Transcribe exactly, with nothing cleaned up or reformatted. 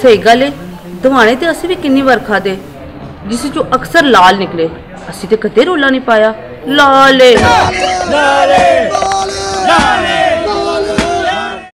सही गल है, दवाने तो असी भी किन्नी बार खादे जिस चो अक्सर लाल निकले, असी तो कदे रोला नहीं पाया। लाल